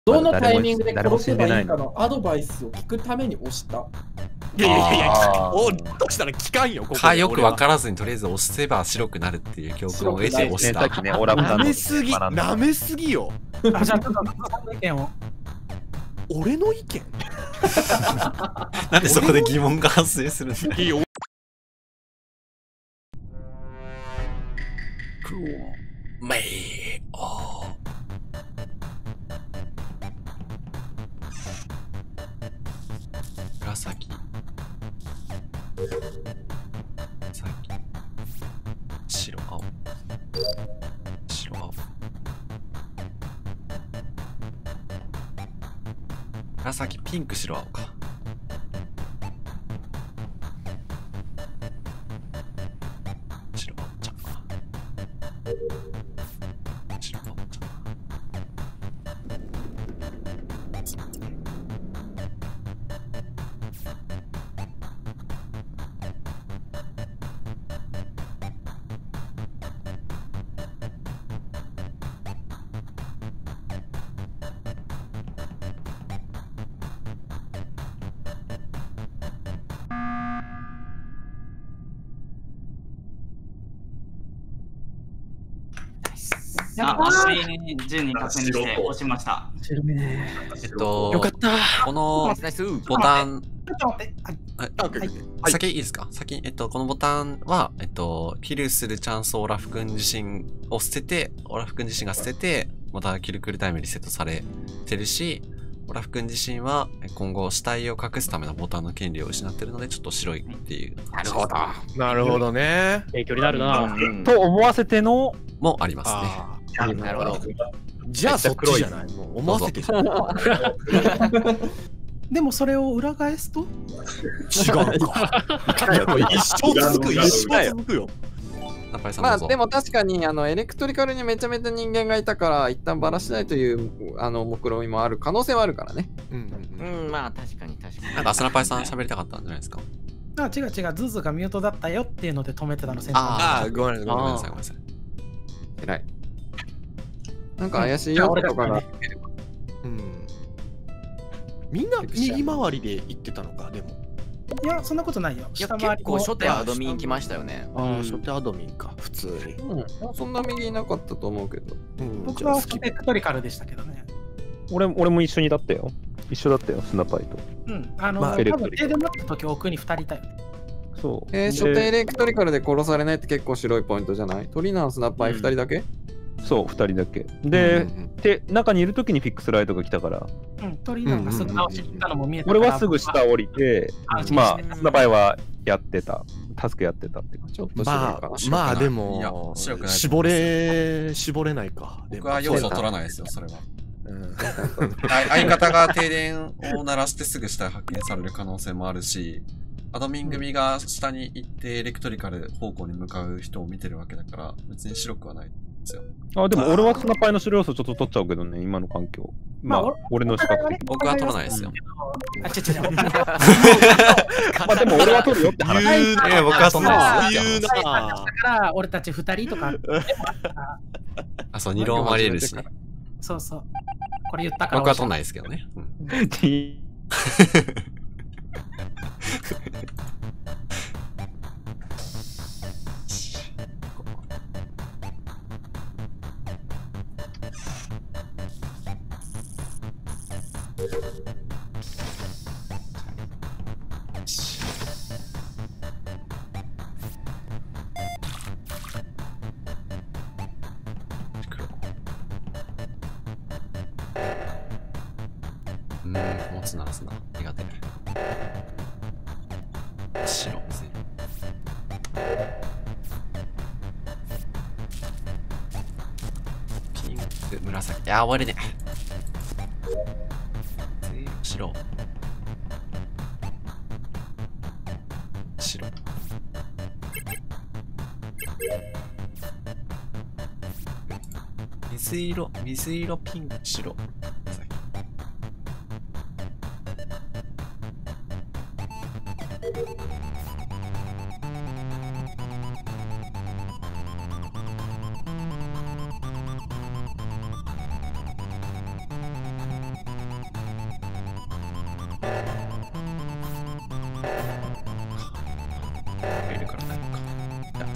どのタイミングで殺せばいいかのアドバイスを聞くために押した。 いやいやいや、おとしたら聞かんよ、ここかよく分からずにとりあえず押せば白くなるっていう教訓を得て押した。 なめすぎ、なめすぎよ。 じゃあちょっと意見を。 俺の意見なんでそこで疑問が発生するんだ。めいお紫白青白青紫ピンク白青か。白青ちゃん白青ちゃん順に確認して押しました。 よかった。このボタン、先いいですか？先、このボタンは、キルするチャンスをオラフ君自身を捨てて、オラフ君自身が捨てて、またキルクルタイムリセットされてるし、オラフ君自身は今後死体を隠すためのボタンの権利を失ってるので、ちょっと白いっていう。 なるほど。なるほどね。 影響になるな。と思わせてのもありますね。 なるほど。 じゃあそっちじゃない。もう思わせてじゃん。 でもそれを裏返すと違うか。一生続く、一生続くよ。 まあでも確かにエレクトリカルにめちゃめちゃ人間がいたから一旦バラしないという目論みもある可能性はあるからね。 まあ確かに確かに。 なんかアスナパイさん喋りたかったんじゃないですか。 あ、違う違う、ズズがミュートだったよっていうので止めてたの。 ああ、ごめんなさいごめんなさい。 偉い。なんか怪しいよとかが。 みんな右回りで行ってたのか、でも。 いや、そんなことないよ。 結構初手アドミン来ましたよね。 初手アドミンか、普通に。 そんな右いなかったと思うけど。 僕はエレクトリカルでしたけどね。 俺も一緒にだったよ。一緒だったよ、スナパイと。 多分停電になった時奥に2人いたよ。 そう。 初手エレクトリカルで殺されないって結構白いポイントじゃない？トリナースナパイ2人だけ？ そう、2人だけ。で、中にいるときにフィックスライトが来たから。 トリナーがすぐ倒しに行ったのも見えた。 俺はすぐ下降りて、まあ、スナパイはやってた。助けやってたって感じ。 ちょっとまあでも、絞れないか。 僕は要素取らないですよ、それは。相方が停電を鳴らしてすぐ下発見される可能性もあるし、アドミン組が下に行ってエレクトリカル方向に向かう人を見てるわけだから、別に白くはないんですよ。 あ、でも俺はスナパイの白要素ちょっと取っちゃうけどね、今の環境。まあ、俺の資格的に。 僕は取らないですよ。 あ、違う。 まあでも俺は取るよって話。 僕は取らないですよ。 だから俺たち2人とか。 あ、そう、二浪もあり得るしね。 そうそう。これ言ったから。 僕は取らないですけどね。持つならすな。苦手。白ですね。ピンク、紫。いや、終わりね。白。白。水色、ピンク、白。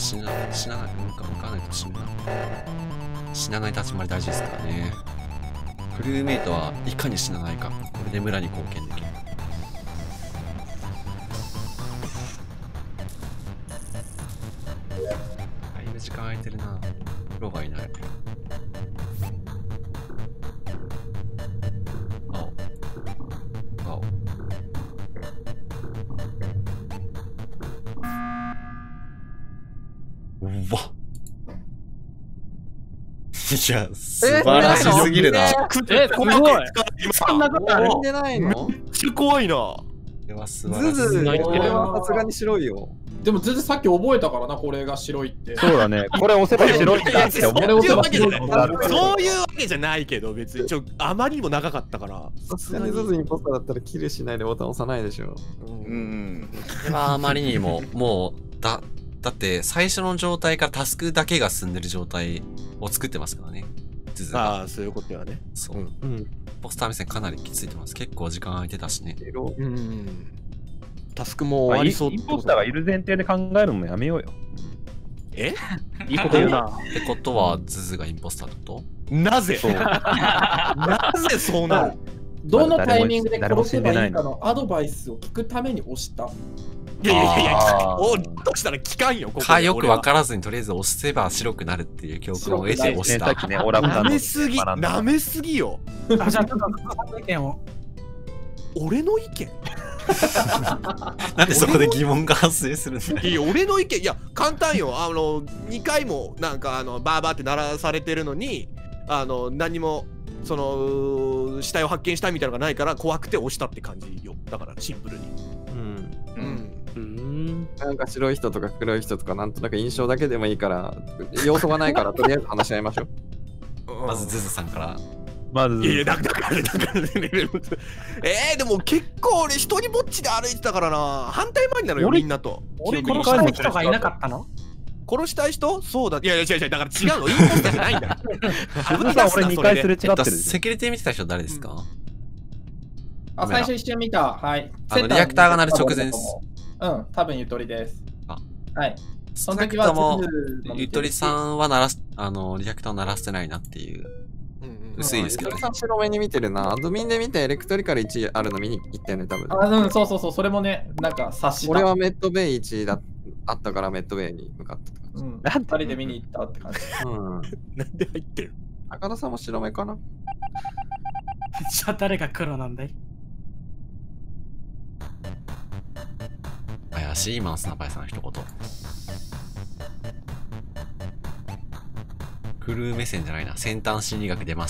死なないと死なない立ち回り大事ですからね。クルーメイトはいかに死なないか、これで村に貢献できる。だいぶ時間空いてるな。プロがいない。うわ。いや、素晴らしすぎるな。 すごい。 そんなことある死んでないの？ めっちゃ怖いな。 これは素晴らしい。 ズズ、これはさすがに白いよ。 でも全然さっき覚えたからな、これが白いって。 そうだね。これ押せば白いんだって思これ押せばそう白いいうわけじゃないけど、別にあまりにも長かったから。 さすがにズズインポスターだったらキルしないでボタン押さないでしょ。 これはあまりにも、もう、だって最初の状態からタスクだけが進んでる状態を作ってますからね。 ああ、そういうことはね。 そう。ポスター目線かなりきついてます。結構時間空いてたしね。 タスクも終わりそうってインポスターがいる前提で考えるのもやめようよ。 いいこと言うな。 ってことは、ズズがインポスターってこと？ なぜなぜそうなる？ どのタイミングで殺せばいいかのアドバイスを聞くために押した。 いや、どうしたら聞かんよ、ここかよく分からずにとりあえず押せば白くなるっていう教訓を得て押した。 なめすぎよ。 じゃあちょっと意見を。 俺の意見なんでそこで疑問が発生するんだよ。 いや、俺の意見、いや、簡単よ。2回もなんかバーバーって鳴らされてるのに、何も、その、死体を発見したみたいなのがないから怖くて押したって感じよ。だから、シンプルに。 なんか白い人とか黒い人とかなんとなく印象だけでもいいから要素がないからとりあえず話し合いましょう。 まずズズさんから。 まず。 いや、だからね。でも結構俺一人ぼっちで歩いてたからな。反対回りなのよ、みんなと。 俺殺したい人がいなかったの？ 殺したい人？そうだ。いや、違う、だから違うの。インポスターじゃないんだ。 ズズさん俺2回すれ違ってる。 セキュリティ見てた人誰ですか？ 最初一瞬見た。はい。 リアクターが鳴る直前です。 多分ゆとりです。はい。 その時はゆとりさんはリアクターを鳴らしてないなっていう。薄いですけどね。 ゆとりさん白目に見てるな。アドミンで見てエレクトリカル1あるの見に行ったよね、多分。 そう、それもね、なんか察した。 俺はメッドベイ1あったからメッドベイに向かったって感じ。2人で見に行ったって感じ。 なんで入ってる？ 高田さんも白目かな？ じゃあ誰が黒なんだい？ 怪しいマンスナパイさんの一言。クルー目線じゃないな。先端心理学出ました。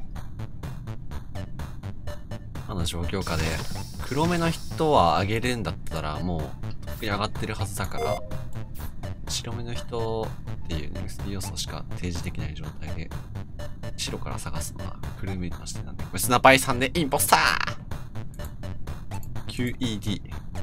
状況下で黒目の人は上げるんだったらもうとっくに上がってるはずだから、白目の人っていうね、要素しか提示できない状態で白から探すのはクルーメイトの視点なんで、これスナパイさんでインポスター QED。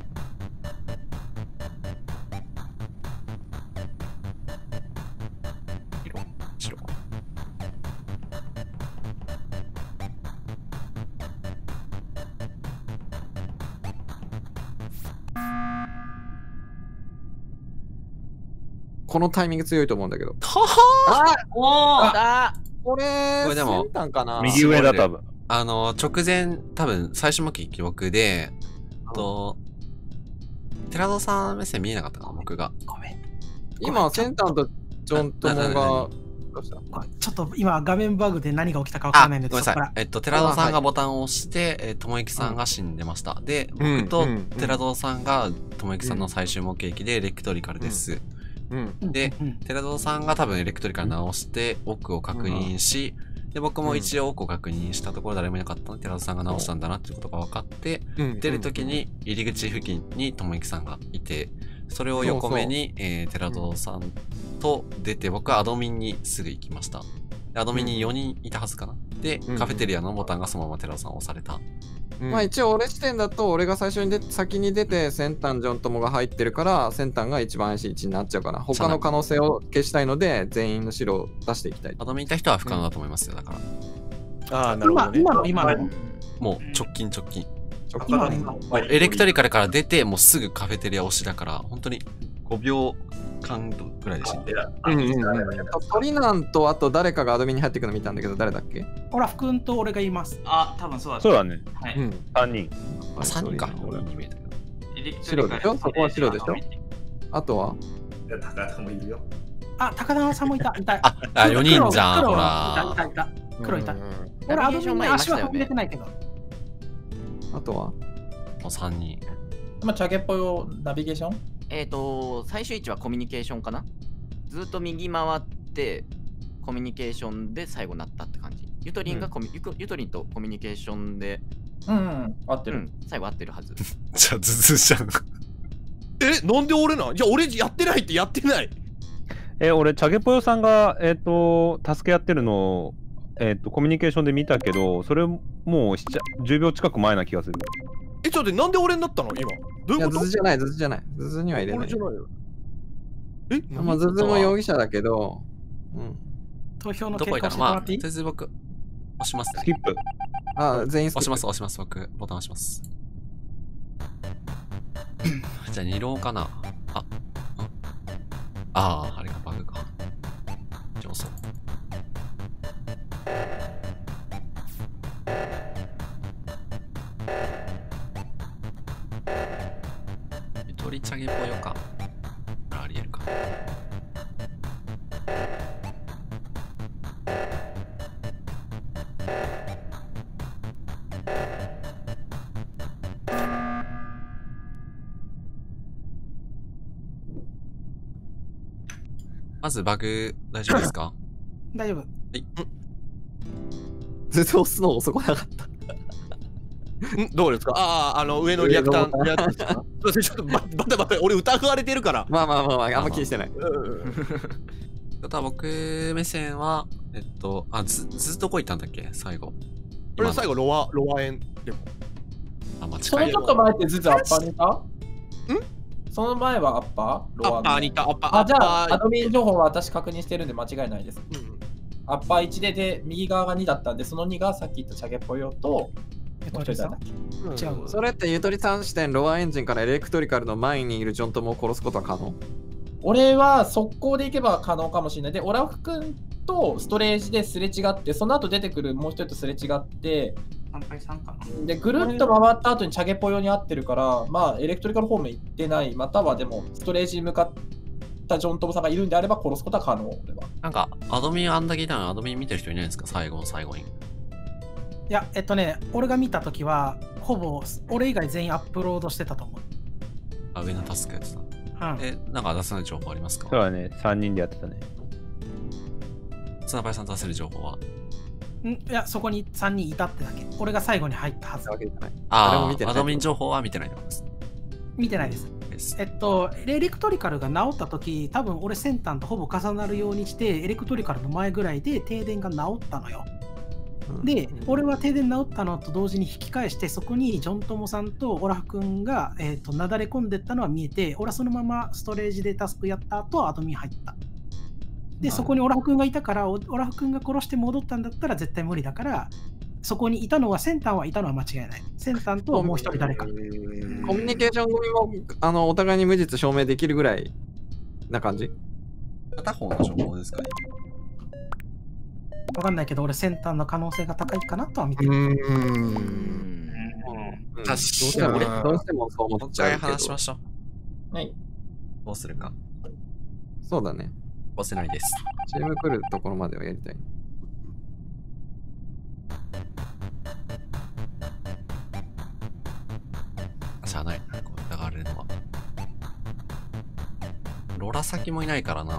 このタイミング強いと思うんだけど。これでも先端かな。 右上だ多分。 直前多分最初向き記憶で、寺田さん目線見えなかったかな、僕が。 ごめん。今先端とジョントモがどうした？ ちょっと今画面バグで何が起きたかわからないんで、 ごめんなさい。寺田さんがボタンを押して、ともゆきさんが死んでました。で、僕と寺田さんがともゆきさんの最終目撃でエレクトリカルです。で、寺田さんが多分エレクトリカル直して奥を確認し、で、僕も一応奥を確認したところ誰もいなかったので、寺田さんが直したんだなっていうことが分かって、出るときに入り口付近にともゆきさんがいて、それを横目に寺田さんと出て、僕はアドミンにすぐ行きました。アドミンに4人いたはずかな。で、カフェテリアのボタンがそのまま寺田さん押された。 まあ一応俺視点だと俺が最初に先に出て先端ジョントモが入ってるから先端が一番怪しい位置になっちゃうかな。他の可能性を消したいので全員の白を出していきたい。 アドミンいた人は不可能だと思いますよ、だから。 なるほどね。 今のもう直近。エレクトリカルから出てもうすぐカフェテリア押しだから、本当に5秒間ぐらいでした。 トリナンとあと誰かがアドミンに入ってくの見たんだけど、誰だっけ？ オラフ君と俺が言います。 あ、多分そうだった。 そうだね。 はい。 3人。 あ、3人か。俺に見えたけど。 白でしょ？そこは白でしょ？あとは？ 高田もいるよ。 あ、高田さんもいた。いた。 あ、4人じゃん、ほら。 いた。黒いた。俺、アドミンに足は踏んでてないけど。 あとは？ もう3人。 まあ、チャゲっぽよナビゲーション？ 最終位置はコミュニケーションかな。ずっと右回ってコミュニケーションで最後なったって感じ。ゆとりんとコミュニケーションで合ってる。 最後合ってるはず。 じゃあズズじゃん。 なんで俺な？じゃあ俺やってないってやってない。 俺チャゲぽよさんが助け合ってるのをコミュニケーションで見たけど、それもう10秒近く前な気がする。 ちょっと待って、なんで俺になったの今。どういうこと？ ズズじゃない。ズズには入れない。 俺じゃないよ。 まあ、ズズも容疑者だけど、 投票のどこいたの？まあ、とりあえず僕、押します。 スキップ。 あ、全員スキップ。 押します。僕、ボタン押します。じゃあ、2浪かな。あれがバグか。上手。ゆとりチャゲぽよか。ありえるか。まずバグ大丈夫ですか？ 大丈夫。 はい。 ずっと押すの遅くなかった。 どうですか？上のリアクターのやつですか？ちょっと待って、俺疑われてるから。 まあ、あんま気にしてない。 ただ僕目線は、ずっとこ行ったんだっけ最後。 俺最後ロアエンでも。 間違えそのちょっと前ってずつアッパーにいた？その前はアッパー？ アッパーにいた。じゃあアドミン情報は私確認してるんで間違いないです。アッパー1で右側が2だったんで、その2がさっき言ったチャゲぽよと、 ゆとりさん？違う。 それってゆとりさん視点、ロアエンジンからエレクトリカルの前にいるジョントモを殺すことは可能？ 俺は速攻で行けば可能かもしれない。で、オラフ君とストレージですれ違って、その後出てくるもう一人とすれ違って、で、ぐるっと回った後にチャゲぽよに会ってるから、まあ、エレクトリカル方面行ってない、またはでも、ストレージに向かったジョントモさんがいるんであれば殺すことは可能。俺はなんか、アドミンあんだけいたのにアドミン見てる人いないんですか？最後に。 いや、俺が見たときは、ほぼ俺以外全員アップロードしてたと思う。 上のタスクやってた。なんか出せない情報ありますか？ そうだね、3人でやってたね。 ツナパイさんと出せる情報は？ いや、そこに3人いたってだけ。俺が最後に入ったはず。 アドミン情報は見てないと思います。 見てないです。エレクトリカルが治ったとき、多分俺先端とほぼ重なるようにして、エレクトリカルの前ぐらいで停電が治ったのよ。で、俺は停電治ったのと同時に引き返して、そこにジョントモさんとオラフ君が、なだれ込んでったのは見えて、俺はそのままストレージでタスクやった後、アドミン入った。で、そこにオラフ君がいたから、オラフ君が殺して戻ったんだったら絶対無理だから、そこにいたのは、先端はいたのは間違いない。先端ともう一人誰か。 コミュニケーション組もお互いに無実証明できるぐらいな感じ？ 片方の情報ですかね。 わかんないけど、俺先端の可能性が高いかなとは見てる。 確かに。 どうしてもそう思っちゃうけど。 話しましょう。はい。 どうするか。 そうだね。 押せないです。 チーム来るところまではやりたい。 しゃあない。こう疑われるのは。ロラ先もいないからな。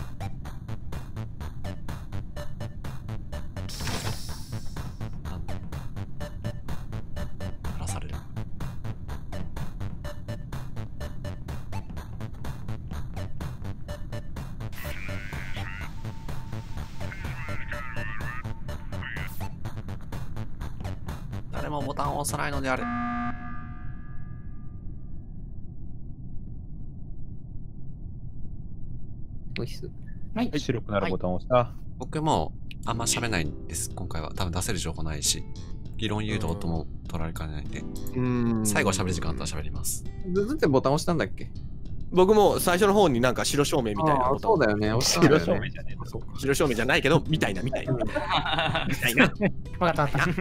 らされる。誰もボタンを押さないのである。 はい、白くなるボタンを押した。 僕もあんま喋れないんです、今回は。多分出せる情報ないし、議論誘導とも取られかねないんで。最後喋る時間あったら喋ります。 ずっとボタン押したんだっけ？ 僕も最初の方になんか白照明みたいなそうだよね。 白照明じゃねえ。 白照明じゃないけどみたいなみたいなみたいな。 わかったわかった。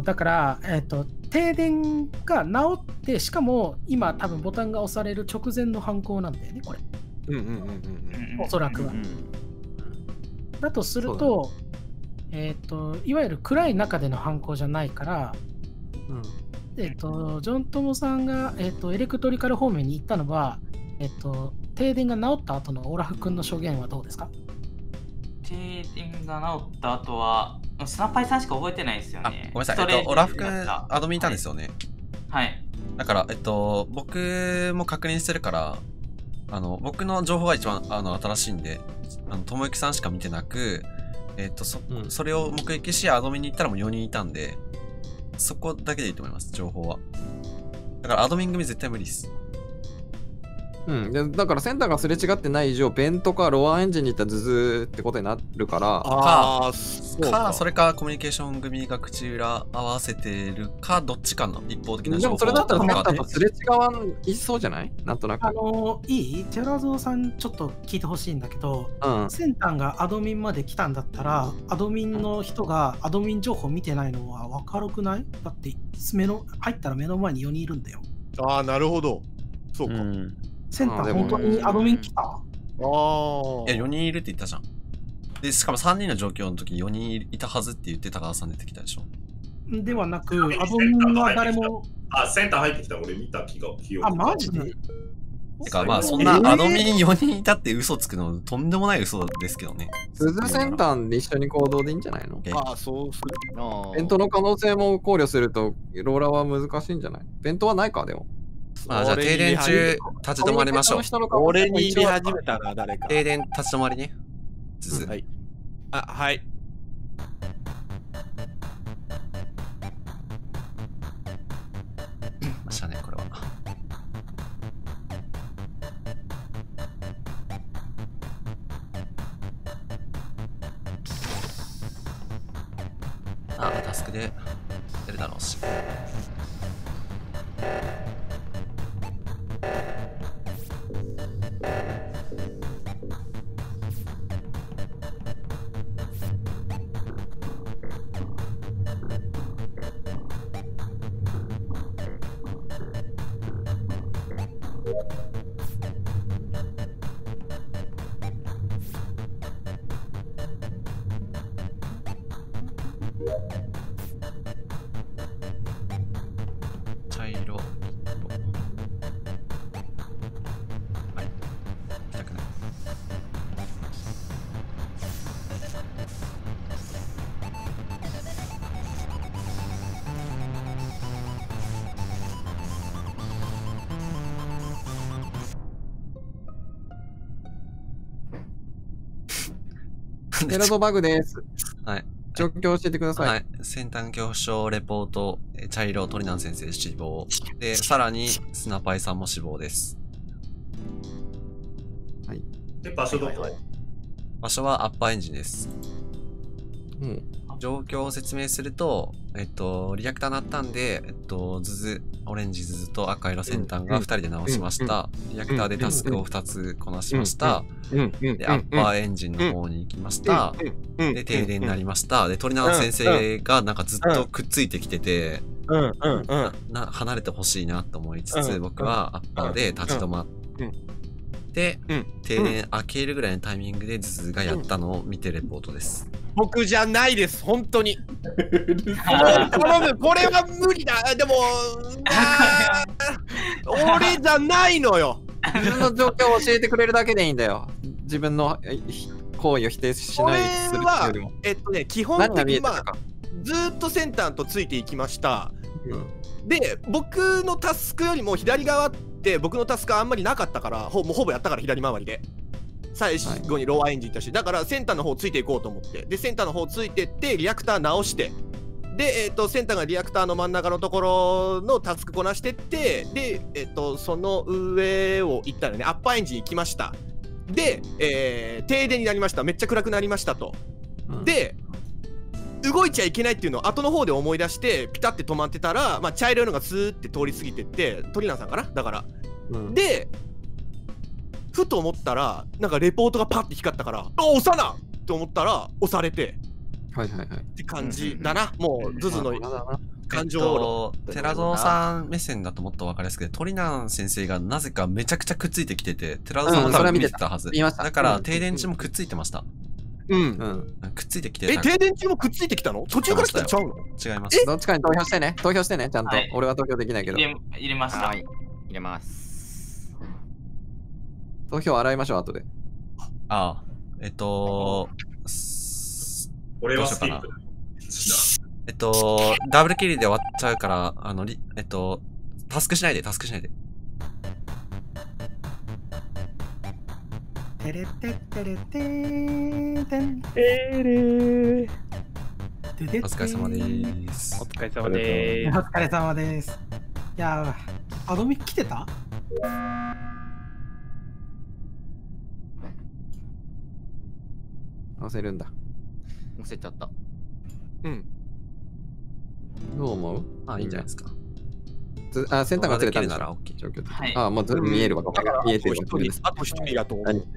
だから、停電が治って、しかも今多分ボタンが押される直前の犯行なんだよね、これ。おそらくは。だとすると、いわゆる暗い中での犯行じゃないから、ジョントモさんが、エレクトリカル方面に行ったのは、停電が治った後のオラフ君の証言はどうですか？ 停電が治った後は、スナパイさんしか覚えてないですよね。 ごめんなさい、オラフ君、アドミンいたんですよね。 はい。 だから、僕も確認してるから、僕の情報が一番新しいんで、ともゆきさんしか見てなく、それを目撃し、アドミンに行ったらもう4人いたんで、そこだけでいいと思います、情報は。だからアドミン組絶対無理です。 だからセンターがすれ違ってない以上、ベントかロアエンジンに行ったらズズってことになるから、 それかコミュニケーション組が口裏合わせてるか、どっちかの一方的な情報。 でもそれだったらセンターとすれ違わんいそうじゃない？なんとなく。 いい？ジェラゾーさんちょっと聞いてほしいんだけど、センターがアドミンまで来たんだったら、アドミンの人がアドミン情報見てないのは分かるくない？だって入ったら目の前に4人いるんだよ。 ああ、なるほど。そうか。 センター本当にアドミン来た？ いや、4人いるって言ったじゃん。で、しかも3人の状況の時に4人いたはずって言って高田さん出てきたでしょ。 ではなく、アドミンは誰も。 センター入ってきた俺見た記憶。 マジで？ てか、まあ、そんなアドミン4人いたって嘘つくの、とんでもない嘘ですけどね。 鈴センターで一緒に行動でいいんじゃないの？ そうする。 ベントの可能性も考慮すると、ローラは難しいんじゃない？ベントはないか、でも。 まあ、じゃあ停電中立ち止まりましょう。 俺に入れ始めたら誰か。 停電立ち止まりね。 はい。はい。 ましたね、これは。タスクで出るだろうし。茶色。はい。行きたくない。 エラドバグです。 はい。 状況教えてください。 はい。先端恐怖症レポート、茶色トリナン先生死亡。で、さらにスナパイさんも死亡です。 はい。 で、場所どこ？ 場所はアッパーエンジンです。状況を説明すると、リアクター鳴ったんで、オレンジズズと赤色先端が2人で直しました。リアクターでタスクを2つこなしました。で、アッパーエンジンの方に行きました。で、停電になりました。で、トリナン先生がなんかずっとくっついてきてて、離れてほしいなと思いつつ、僕はアッパーで立ち止まって、停電開けるぐらいのタイミングでズズがやったのを見てレポートです。 僕じゃないです、本当に。頼む、これは無理だ。でも、俺じゃないのよ。 自分の状況を教えてくれるだけでいいんだよ。自分の行為を否定しないするよりも。 基本的にずっと先端とついていきました。で、僕のタスクよりも左側って僕のタスクはあんまりなかったから、ほぼやったから左回りで。最後にローアエンジンいったし、だからセンターの方ついていこうと思って、でセンターの方ついてってリアクター直して、でセンターがリアクターの真ん中のところのタスクこなしてって、でその上を行ったらね、アッパーエンジン行きました。で、停電になりました。めっちゃ暗くなりましたと。で動いちゃいけないっていうのを後の方で思い出してピタって止まってたら、まあ、茶色いのがスーって通り過ぎてってトリナンさんかなだから、でふと思ったらなんかレポートがパッて光ったから押さなって思ったら押されてって感じだな、もうズズの感情寺蔵さん目線だともっと分かりやすくて、トリナン先生がなぜかめちゃくちゃくっついてきてて、寺蔵さんも多分見てたはず。だから停電中もくっついてました。くっついてきてた。 停電中もくっついてきたの？途中から来たんちゃうの？ 違います。 どっちかに投票してね。投票してね、ちゃんと。俺は投票できないけど。 入れました。 入れます。 投票洗いましょう、後で。 ああ、 俺はスキップ。 ダブルキリで終わっちゃうから、タスクしないで。 テレテテレテーテン。 お疲れ様です。 お疲れ様です。 お疲れ様です。いやー、アドミ来てた？ 載せるんだ。 載せちゃった。 どう思う？ いいんじゃないですか。 先端がずれたんなら OK。 状況的に。もう見えるわ。見えてる。 あと一人だと思う。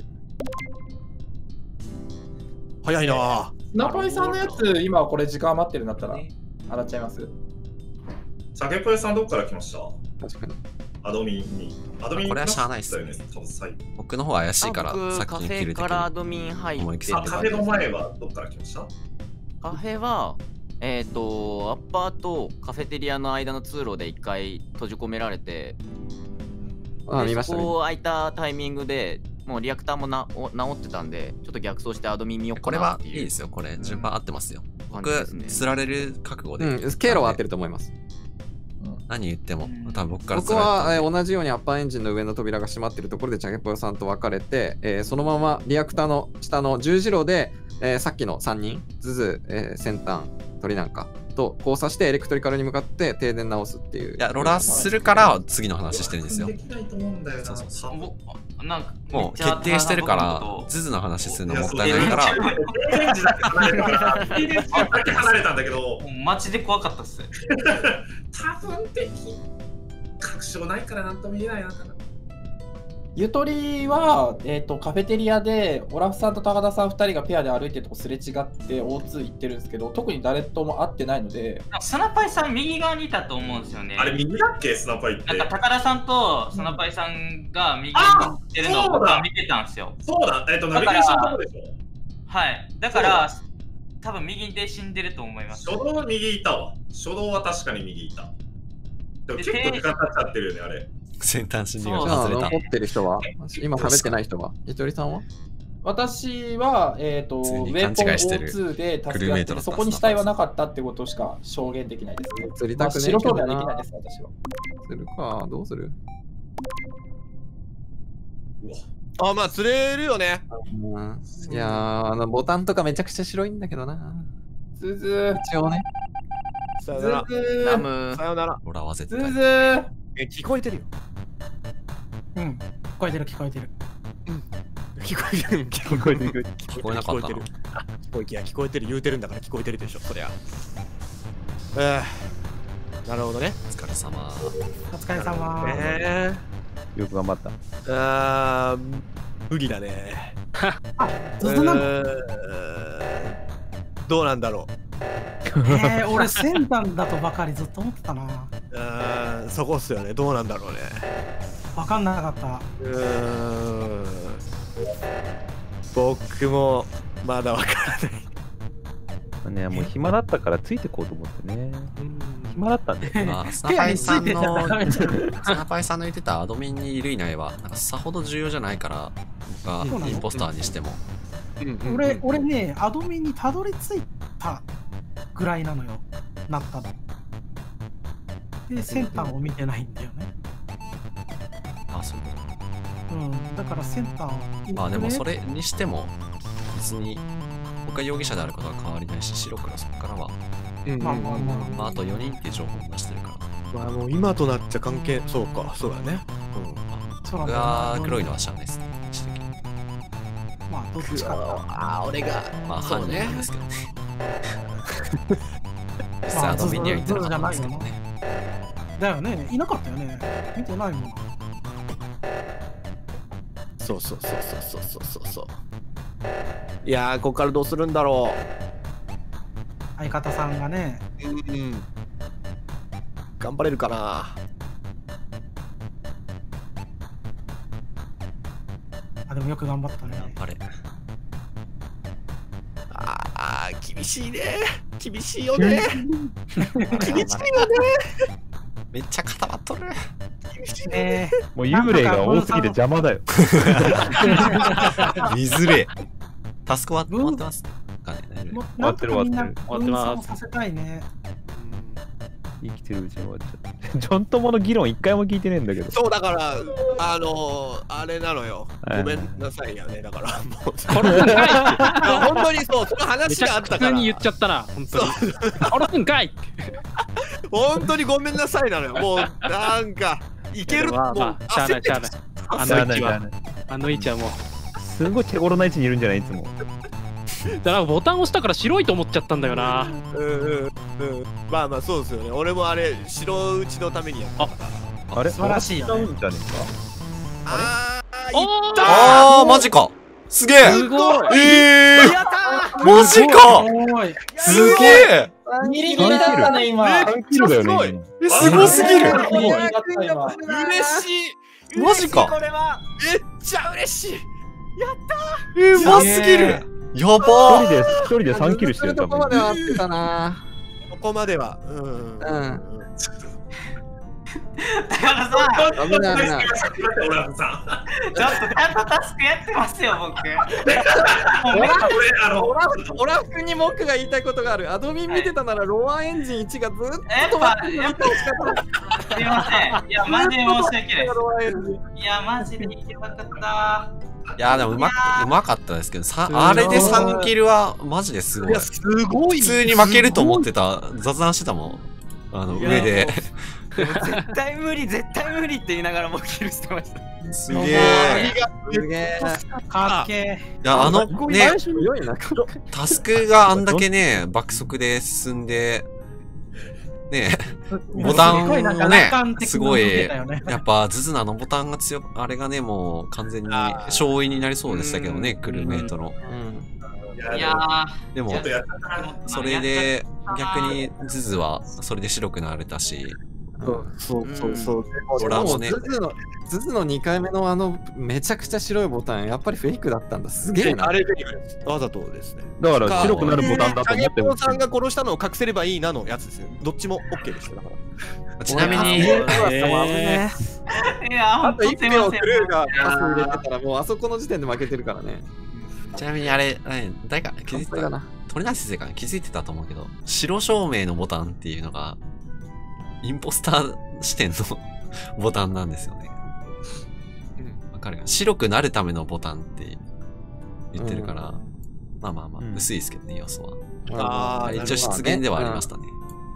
早いな。 スナパイさんのやつ、今これ時間余ってるんだったら洗っちゃいます？ チャゲポエさんどっから来ました？ 確かに。 アドミンに。 これはしゃあないっすね。僕の方は怪しいから、さっきのキル的に。 カフェからアドミン入って。 カフェの前はどっから来ました？ カフェは、アッパーとカフェテリアの間の通路で一回閉じ込められて、 見ましたね。 そこ開いたタイミングで、もうリアクターも直ってたんで、ちょっと逆走してアドミン見ようかなっていう。 これはいいですよ、これ。順番合ってますよ。僕、釣られる覚悟で。 経路は合ってると思います。 何言っても、多分僕から僕は同じようにアッパーエンジンの上の扉が閉まってるところでチャゲポヨさんと別れて、そのままリアクターの下の十字路で、さっきの3人、ズズ、先端、鳥なんかと交差してエレクトリカルに向かって停電直すっていう。 いや、ローラーするから次の話してるんですよ。もう決定してるから、ズズの話するのもったいないから。 離れたんだけど、 マジで怖かったっす。 多分的確証ないからなんとも言えないな。 ゆとりは、カフェテリアでオラフさんと高田さん2人がペアで歩いてるとこすれ違って O2 行ってるんですけど、特に誰とも会ってないので。 スナパイさん右側にいたと思うんですよね。 あれ右だっけ、スナパイって。 なんか高田さんとスナパイさんが右に行ってるのを僕は見てたんですよ。 そうだ、ナビゲーションのとこでしょ。 はい。だから、多分右で死んでると思います。 初動右いたわ。初動は確かに右いた。でも結構時間経っちゃってるよね、あれ。 先端心理が外れた。残ってる人は今喋ってない人はゆとりさんは？ 私は、ウェポン O2 で助け合って、そこに死体はなかったってことしか証言できないですね。 釣りたくね白装備はできないです、私は。 するか、どうする？ まあ釣れるよね。 いやー、ボタンとかめちゃくちゃ白いんだけどな。 ズズ一応ね。 さよなら。 ラム。 さよなら。 ローラーは絶対。ズズ聞こえてるよ。 聞こえてる。 聞こえてる。聞こえてる。 聞こえなかったな。 聞こえてる言うてるんだから聞こえてるでしょ、そりゃ。なるほどね。 お疲れ様。 お疲れ様。 よく頑張った。 無理だね。 ずっとなんだ。 どうなんだろう。 俺先端だとばかりずっと思ってたな。 そこっすよね。どうなんだろうね。 分かんなかった。 僕もまだ分からない。もう暇だったからついてこうと思ってね。暇だったんで。 スナパイさんの言ってたアドミンにいるいないはなんかさほど重要じゃないから、インポスターにしても。 俺ね、アドミンにたどり着いたぐらいなのよ、なったの。で、先端を見てないんだよね。 そうだ。 だから先端を。 でもそれにしても、別に僕が容疑者であることは変わりないし、白黒そこからは。あと4人っていう情報を出してるから。 もう今となっちゃ関係、そうか、そうだね。 僕が黒いのはしゃあないですね、位置的に。 どっちか。 俺が、犯人なんですけどね。 実際アドミンには行ってなかったんですけどね。 だよね、いなかったよね。見てないもん。 そう。いやー、ここからどうするんだろ相方さんがね。 頑張れるかな。 あ、でもよく頑張ったね。 頑張れ。 厳しいね。厳しいよね。 めっちゃ固まっとる。 もう幽霊が多すぎて邪魔だよ。 見づれ。タスク終わってますかね。 終わってる。 終わってます。させたいね。 生きてるうちに終わっちゃった。ジョン友の議論一回も聞いてねえんだけど。 そうだからあれなのよ。ごめんなさいよね。だからもう本当にそう、その話があったから。 普通に言っちゃったな、本当に。殺すんかい。 本当にごめんなさいなのよ。もうなんかいけるともうしゃあないしゃあない。あの位置はもうすごい手頃な位置にいるんじゃないいつも。 だからボタン押したから白いと思っちゃったんだよな。 まあそうですよね。俺もあれ白打ちのためにやったから。 あれ素晴らしいよね。 あーマジか。すげえ。 すごい。 マジか。すげえ。 ギリギリだったね今。 3キロだよね。 すごすぎる。 嬉しい。 マジか。 めっちゃ嬉しい。 うますぎる。やばー。一人で3キロしてる。 ここまでは合ってたな。 ここまでは。 だからさ、 危ない危ない。 ちょっとちゃんとタスクやってますよ、僕。 オラフ君に文句が言いたいことがある。アドミン見てたならロアエンジン1がずっと止まってる。 すいません。いや、マジで申し訳ない。いや、マジでいけなかった。 いやでもうまかったですけど、あれで3キルはマジですごい。 すごい。 普通に負けると思ってた。雑談してたもん。上で。 絶対無理って言いながらもうキルしてました。 すげえ。 すげえ。 かっけえ。 いやね、タスクがあんだけね、爆速で進んで、ね、ボタンをね、すごい、やっぱズズナのボタンが強く、あれがね、もう完全に勝因になりそうでしたけどね、クルーメイトの。 いやでも、それで逆にズズはそれで白くなれたし、 そう。 ドラもね。 ズズの2回目のめちゃくちゃ白いボタン、やっぱりフェイクだったんだ。すげえな。 あれフェイクです。わざとですね。 だから白くなるボタンだと思ってる。さんが殺したのを隠せればいいなのやつですね。どっちも OK でした。だから。 ちなみに、 いや、 あと1秒クルーがパス入れてたらもうあそこの時点で負けてるからね。 ちなみにあれ、誰か気づいてたかな。鳥梨先生かな気づいてたと思うけど、白照明のボタンっていうのが、インポスター視点のボタンなんですよね。わかるか白くなるためのボタンって言ってるから、まあ、薄いですけどね、要素は。一応出現ではありましたね。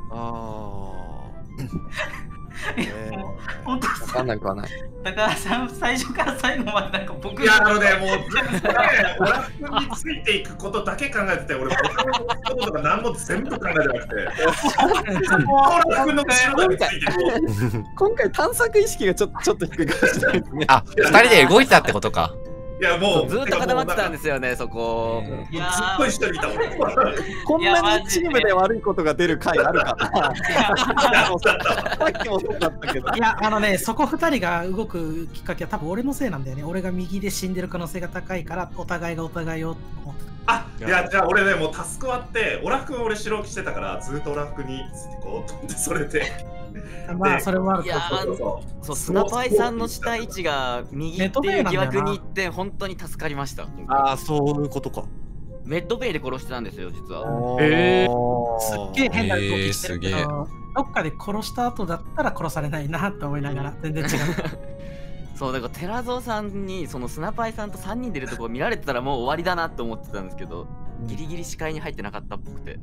本当わかんなくはない。 だから最初から最後までなんか僕いやもうずっとね、オラフ君についていくことだけ考えてて、俺他のこととか何も全部考えてなくて。オラフ君の後ろについてる。 今回探索意識がちょっと低いかもしれないですね。 あ、2人で動いたってことか。 いやもうずっと固まってたんですよね、そこ。 ずっと一緒にいたもん。 こんなにチームで悪いことが出る回あるかな。さっきもそうだったけど。 いや、そこ2人が動くきっかけは多分俺のせいなんだよね。俺が右で死んでる可能性が高いから、お互いがお互いを思ってた。いや、じゃあ俺ね、もうタスク終わって、オラフ君俺白置きしてたから、ずっとオラフ君についてこうと思って、それで。 まあ、それもあるけど。 そう、スナパイさんの下位置が右っていう疑惑に行って、本当に助かりました。 ああ、そういうことか。 メッドベイで殺してたんですよ、実は。 すっげえ変な動きしてるけど、どっかで殺した後だったら殺されないなと思いながら、全然違う。 そう、だから寺蔵さんにそのスナパイさんと3人でいるところ見られてたらもう終わりだなと思ってたんですけど、ギリギリ視界に入ってなかったっぽくて。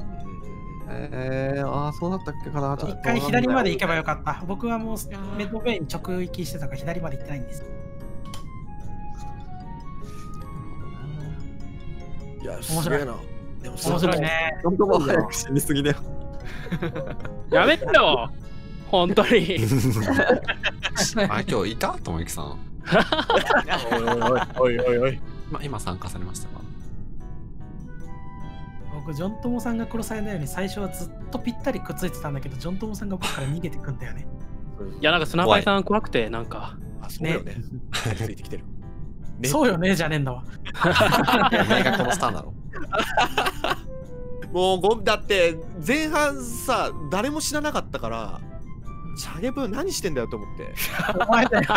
そうだったっけかな。 一回左まで行けばよかった。僕はもうメッドベイに直撃してたから左まで行ってないんです。 いや、すげえな。 でも面白いね。 本当は早く死にすぎだよ。 やめてよ本当に。 あ、今日いたともゆきさん。 おいおいおい。 今参加されましたか？ 僕、ジョントモさんが殺されないように最初はずっとぴったりくっついてたんだけど、ジョントモさんが僕から逃げてくんだよね。 いや、なんか砂場さん怖くて、なんか。 あ、そうよね。ついてきてる。 そうよねじゃねえんだわ。 お前が殺したんだろ。 もうだって前半さ誰も知らなかったからチャゲブ何してんだよと思って。 お前だよ。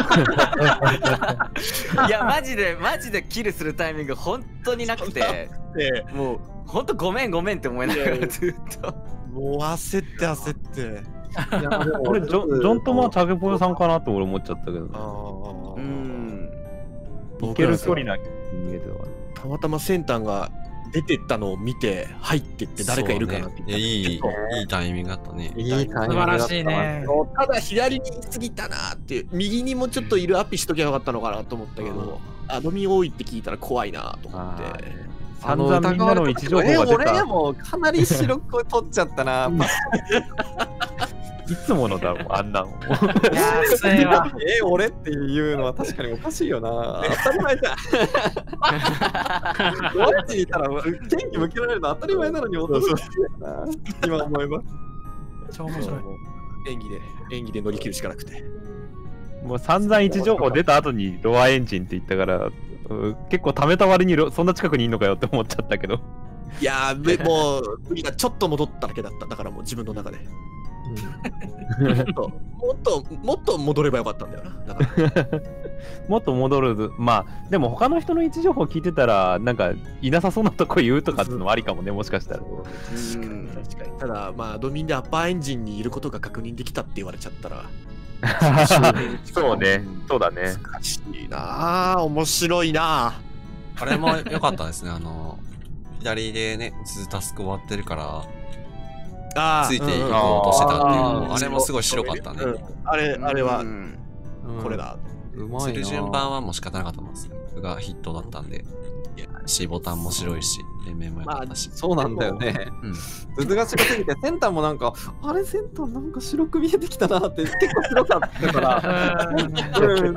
いやマジでキルするタイミング本当になくて、もう本当ごめんって思いながらずっと。 もう焦って。 俺ジョントモはチャゲポヨさんかなって俺思っちゃったけど。いける距離な逃げてたから。 たまたま先端が出てったのを見て入ってって誰かいるかなって言った。 いいタイミングだったね。 いいタイミングだった。 素晴らしいね。 ただ左に行き過ぎたなーっていう、右にもちょっといるアピしときゃよかったのかなと思ったけど、アドミ多いって聞いたら怖いなと思って。 散々みんなの位置情報が出た。 俺もかなり白く取っちゃったな。 いつものだもん、あんなの。 安いわ。 俺っていうのは確かにおかしいよな。当たり前だ。どっちにいたら元気向けられるの当たり前なのに驚くな。今思えば。 超面白い。 演技で乗り切るしかなくて。もう散々位置情報出た後にロアエンジンって言ったから、結構貯めた割にそんな近くにいんのかよって思っちゃったけど。 いやー、もう、次がちょっと戻っただけだった。だからもう自分の中で。もっと戻ればよかったんだよな。だからもっと戻る。まあでも他の人の位置情報聞いてたらなんかいなさそうなとこ言うとかっていうのもありかもね、もしかしたら。 確かに。ただまあドミンでアッパーエンジンにいることが確認できたって言われちゃったら。 そうね、そうだね。 難しいなあ、面白いなあ。 あれも良かったですね。左でねずっとタスク終わってるからついていこうとしてたっていうのも、あれもすごい白かったね。 あれはこれだ。 する順番はもう仕方なかったんですよ。僕がヒットだったんで。C ボタンも白いし、連盟も良かったし。 そうなんだよね。鈴が白すぎて、先端もなんか、あれ先端なんか白く見えてきたなって結構白かったから、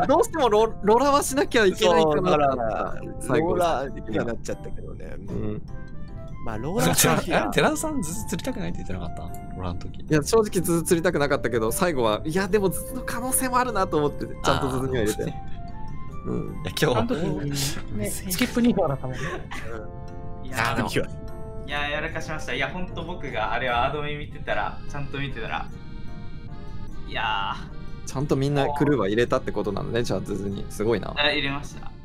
どうしてもロラはしなきゃいけないかなって最後ローラーになっちゃったけどね。まあローラー寺田さんずっと釣りたくないって言ってなかったローラーの時。 いや正直ずっと釣りたくなかったけど、最後はいやでもずっと可能性もあるなと思ってちゃんとずっとには入れて。 いや今日スキップ2票だったもんね。 いややらかしました。いやほんと僕があれはアドミ見てたらちゃんと見てたら、いやちゃんとみんなクルーは入れたってことなのね。じゃあズズにすごいな。 入れました。